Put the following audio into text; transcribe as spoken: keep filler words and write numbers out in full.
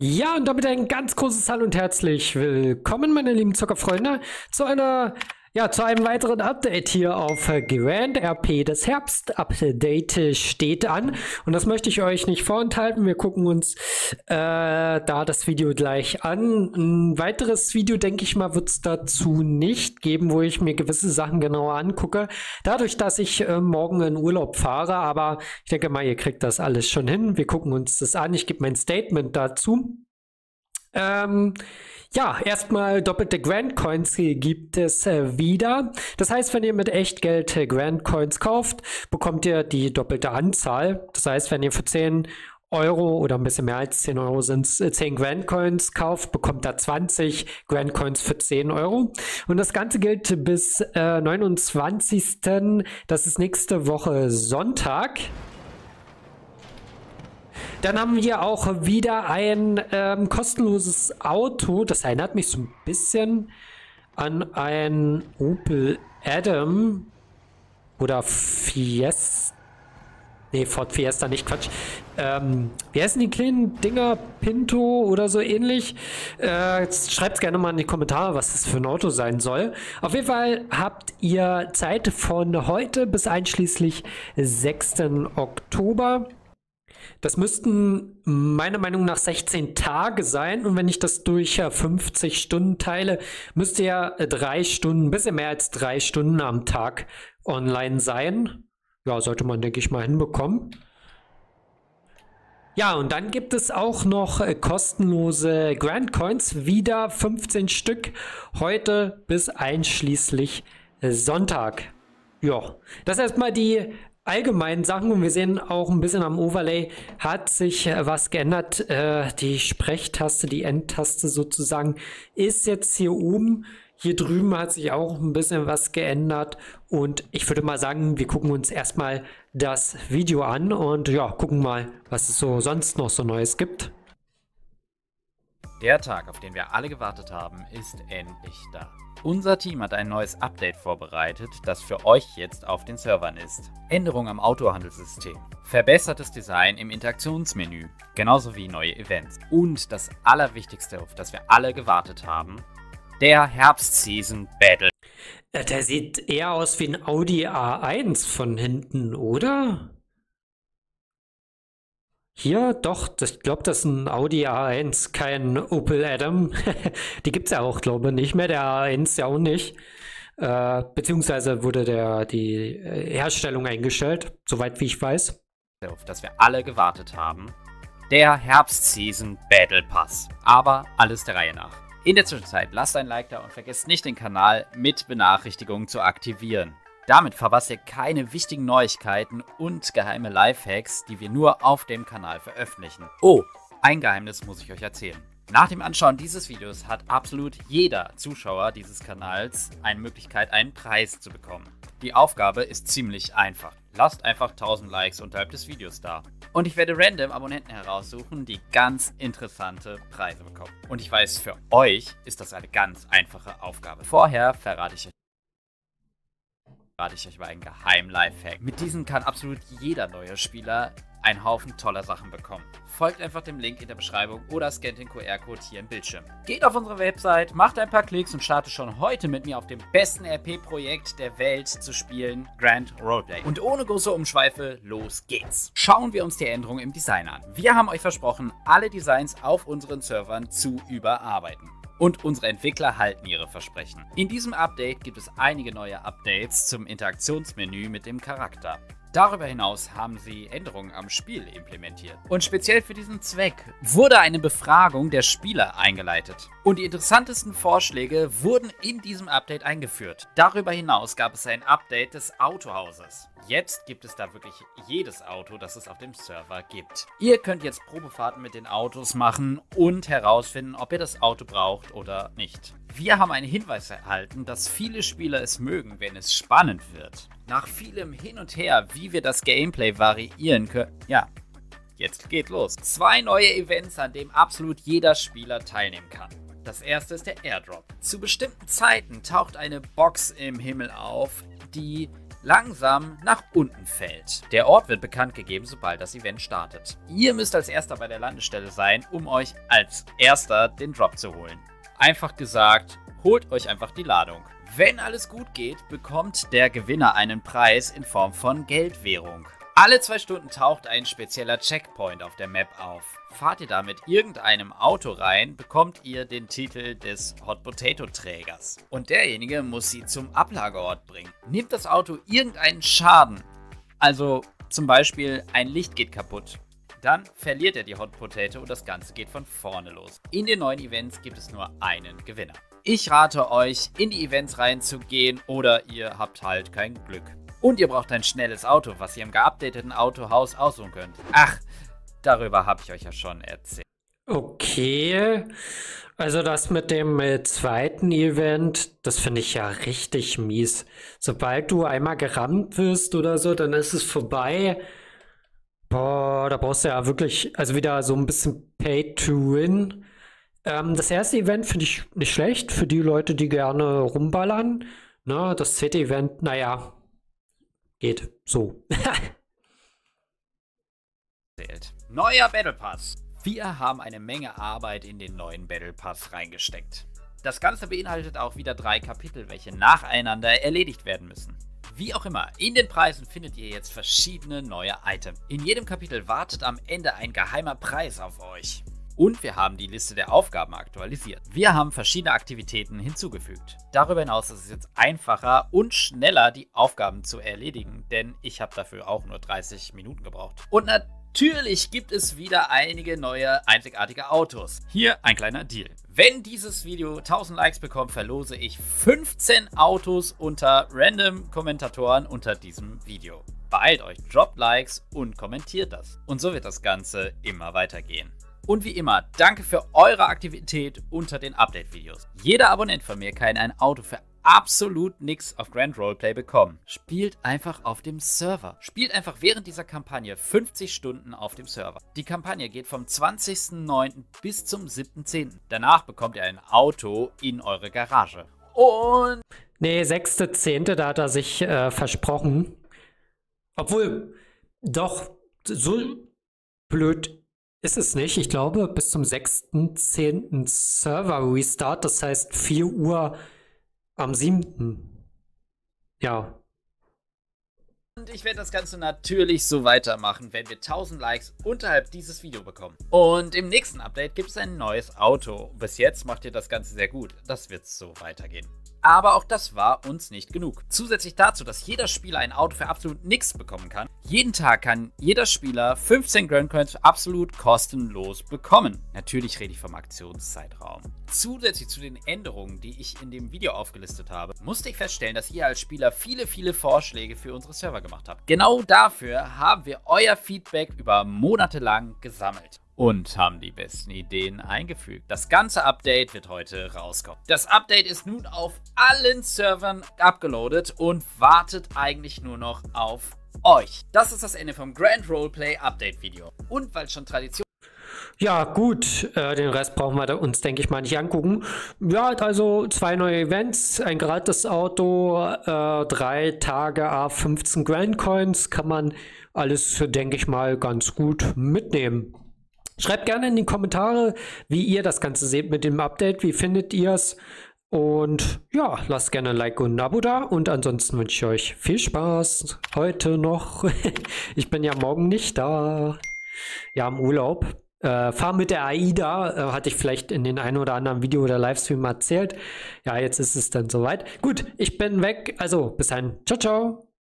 Ja, und damit ein ganz großes Hallo und herzlich willkommen, meine lieben Zockerfreunde, zu einer, ja, zu einem weiteren Update hier auf Grand R P. Das Herbst-Update steht an und das möchte ich euch nicht vorenthalten. Wir gucken uns äh, da das Video gleich an. Ein weiteres Video, denke ich mal, wird es dazu nicht geben, wo ich mir gewisse Sachen genauer angucke. Dadurch, dass ich äh, morgen in Urlaub fahre, aber ich denke mal, ihr kriegt das alles schon hin. Wir gucken uns das an. Ich gebe mein Statement dazu. Ähm, ja, erstmal doppelte Grand Coins gibt es äh, wieder. Das heißt, wenn ihr mit Echtgeld äh, Grand Coins kauft, bekommt ihr die doppelte Anzahl. Das heißt, wenn ihr für zehn Euro oder ein bisschen mehr als zehn Euro sind es äh, zehn Grand Coins kauft, bekommt ihr zwanzig Grand Coins für zehn Euro. Und das Ganze gilt bis äh, neunundzwanzigsten Das ist nächste Woche Sonntag. Dann haben wir auch wieder ein ähm, kostenloses Auto. Das erinnert mich so ein bisschen an ein Opel Adam oder Fiesta. Nee, Ford Fiesta, nicht Quatsch. Ähm, wie heißen die kleinen Dinger? Pinto oder so ähnlich? Äh, schreibt gerne mal in die Kommentare, was das für ein Auto sein soll. Auf jeden Fall habt ihr Zeit von heute bis einschließlich sechsten Oktober. Das müssten meiner Meinung nach sechzehn Tage sein. Und wenn ich das durch fünfzig Stunden teile, müsste ja drei Stunden, ein bisschen mehr als drei Stunden am Tag online sein. Ja, sollte man, denke ich mal, hinbekommen. Ja, und dann gibt es auch noch äh, kostenlose Grand Coins. Wieder fünfzehn Stück. Heute bis einschließlich äh, Sonntag. Ja, das erstmal die allgemeinen Sachen, und wir sehen auch ein bisschen am Overlay hat sich äh, was geändert. Äh, die Sprechtaste, die Endtaste sozusagen, ist jetzt hier oben. Hier drüben hat sich auch ein bisschen was geändert. Und ich würde mal sagen, wir gucken uns erstmal das Video an und ja, gucken mal, was es so sonst noch so Neues gibt. Der Tag, auf den wir alle gewartet haben, ist endlich da. Unser Team hat ein neues Update vorbereitet, das für euch jetzt auf den Servern ist. Änderung am Autohandelssystem, verbessertes Design im Interaktionsmenü, genauso wie neue Events. Und das Allerwichtigste, auf das wir alle gewartet haben, der Herbst-Season Battle. Der sieht eher aus wie ein Audi A eins von hinten, oder? Hier, doch, das, ich glaube, das ist ein Audi A eins, kein Opel Adam. Die gibt es ja auch, glaube ich, nicht mehr. Der A eins ja auch nicht. Äh, beziehungsweise wurde der, die Herstellung eingestellt, soweit wie ich weiß. Auf das wir alle gewartet haben, der Herbst-Season Battle Pass. Aber alles der Reihe nach. In der Zwischenzeit lasst ein Like da und vergesst nicht, den Kanal mit Benachrichtigungen zu aktivieren. Damit verpasst ihr keine wichtigen Neuigkeiten und geheime Lifehacks, die wir nur auf dem Kanal veröffentlichen. Oh, ein Geheimnis muss ich euch erzählen. Nach dem Anschauen dieses Videos hat absolut jeder Zuschauer dieses Kanals eine Möglichkeit, einen Preis zu bekommen. Die Aufgabe ist ziemlich einfach. Lasst einfach tausend Likes unterhalb des Videos da. Und ich werde random Abonnenten heraussuchen, die ganz interessante Preise bekommen. Und ich weiß, für euch ist das eine ganz einfache Aufgabe. Vorher verrate ich euch verrate ich euch über einen geheimen Lifehack. Mit diesem kann absolut jeder neue Spieler einen Haufen toller Sachen bekommen. Folgt einfach dem Link in der Beschreibung oder scannt den Q R-Code hier im Bildschirm. Geht auf unsere Website, macht ein paar Klicks und startet schon heute mit mir auf dem besten R P-Projekt der Welt zu spielen, Grand Roleplay. Und ohne große Umschweife, los geht's. Schauen wir uns die Änderungen im Design an. Wir haben euch versprochen, alle Designs auf unseren Servern zu überarbeiten. Und unsere Entwickler halten ihre Versprechen. In diesem Update gibt es einige neue Updates zum Interaktionsmenü mit dem Charakter. Darüber hinaus haben sie Änderungen am Spiel implementiert. Und speziell für diesen Zweck wurde eine Befragung der Spieler eingeleitet. Und die interessantesten Vorschläge wurden in diesem Update eingeführt. Darüber hinaus gab es ein Update des Autohauses. Jetzt gibt es da wirklich jedes Auto, das es auf dem Server gibt. Ihr könnt jetzt Probefahrten mit den Autos machen und herausfinden, ob ihr das Auto braucht oder nicht. Wir haben einen Hinweis erhalten, dass viele Spieler es mögen, wenn es spannend wird. Nach vielem Hin und Her, wie wir das Gameplay variieren können, ja, jetzt geht los. Zwei neue Events, an denen absolut jeder Spieler teilnehmen kann. Das erste ist der Airdrop. Zu bestimmten Zeiten taucht eine Box im Himmel auf, die langsam nach unten fällt. Der Ort wird bekannt gegeben, sobald das Event startet. Ihr müsst als erster bei der Landestelle sein, um euch als erster den Drop zu holen. Einfach gesagt, holt euch einfach die Ladung. Wenn alles gut geht, bekommt der Gewinner einen Preis in Form von Geldwährung. Alle zwei Stunden taucht ein spezieller Checkpoint auf der Map auf. Fahrt ihr da mit irgendeinem Auto rein, bekommt ihr den Titel des Hot Potato Trägers. Und derjenige muss sie zum Ablageort bringen. Nimmt das Auto irgendeinen Schaden, also zum Beispiel ein Licht geht kaputt, dann verliert er die Hot Potato und das Ganze geht von vorne los. In den neuen Events gibt es nur einen Gewinner. Ich rate euch, in die Events reinzugehen oder ihr habt halt kein Glück. Und ihr braucht ein schnelles Auto, was ihr im geupdateten Autohaus aussuchen könnt. Ach, darüber habe ich euch ja schon erzählt. Okay, also das mit dem äh, zweiten Event, das finde ich ja richtig mies. Sobald du einmal gerammt wirst oder so, dann ist es vorbei. Boah, da brauchst du ja wirklich, also wieder so ein bisschen Pay to Win. Ähm, das erste Event finde ich nicht schlecht für die Leute, die gerne rumballern. Ne, das zweite Event, naja, geht so. Neuer Battle Pass. Wir haben eine Menge Arbeit in den neuen Battle Pass reingesteckt. Das Ganze beinhaltet auch wieder drei Kapitel, welche nacheinander erledigt werden müssen. Wie auch immer, in den Preisen findet ihr jetzt verschiedene neue Items. In jedem Kapitel wartet am Ende ein geheimer Preis auf euch. Und wir haben die Liste der Aufgaben aktualisiert. Wir haben verschiedene Aktivitäten hinzugefügt. Darüber hinaus ist es jetzt einfacher und schneller, die Aufgaben zu erledigen, denn ich habe dafür auch nur dreißig Minuten gebraucht. Und natürlich gibt es wieder einige neue einzigartige Autos. Hier ein kleiner Deal. Wenn dieses Video tausend Likes bekommt, verlose ich fünfzehn Autos unter random Kommentatoren unter diesem Video. Beeilt euch, droppt Likes und kommentiert das. Und so wird das Ganze immer weitergehen. Und wie immer, danke für eure Aktivität unter den Update-Videos. Jeder Abonnent von mir kann ein Auto für absolut nix auf Grand Roleplay bekommen. Spielt einfach auf dem Server. Spielt einfach während dieser Kampagne fünfzig Stunden auf dem Server. Die Kampagne geht vom zwanzigsten neunten bis zum siebten zehnten Danach bekommt ihr ein Auto in eure Garage. Und... Nee, sechster zehnter da hat er sich äh, versprochen. Obwohl, doch, so blöd ist es nicht. Ich glaube, bis zum sechsten zehnten Server-Restart, das heißt vier Uhr am siebten Ja. Und ich werde das Ganze natürlich so weitermachen, wenn wir tausend Likes unterhalb dieses Video bekommen. Und im nächsten Update gibt es ein neues Auto. Bis jetzt macht ihr das Ganze sehr gut. Das wird so weitergehen. Aber auch das war uns nicht genug. Zusätzlich dazu, dass jeder Spieler ein Auto für absolut nichts bekommen kann. Jeden Tag kann jeder Spieler fünfzehn Grand Coins absolut kostenlos bekommen. Natürlich rede ich vom Aktionszeitraum. Zusätzlich zu den Änderungen, die ich in dem Video aufgelistet habe, musste ich feststellen, dass ihr als Spieler viele, viele Vorschläge für unsere Server gemacht habt. Genau dafür haben wir euer Feedback über Monate lang gesammelt. Und haben die besten Ideen eingefügt. Das ganze Update wird heute rauskommen. Das Update ist nun auf allen Servern abgeloadet und wartet eigentlich nur noch auf euch. Das ist das Ende vom Grand Roleplay Update Video. Und weil schon Tradition... Ja, gut, äh, den Rest brauchen wir uns, denke ich mal, nicht angucken. Ja, also zwei neue Events, ein gratis Auto, äh, drei Tage, a fünfzehn Grand Coins, kann man alles, denke ich mal, ganz gut mitnehmen. Schreibt gerne in die Kommentare, wie ihr das Ganze seht mit dem Update, wie findet ihr es? Und ja, lasst gerne ein Like und ein Abo da. Und ansonsten wünsche ich euch viel Spaß heute noch. Ich bin ja morgen nicht da. Ja, im Urlaub. Äh, fahr mit der AIDA, äh, hatte ich vielleicht in den ein oder anderen Video oder Livestream erzählt. Ja, jetzt ist es dann soweit. Gut, ich bin weg. Also, bis dann. Ciao, ciao.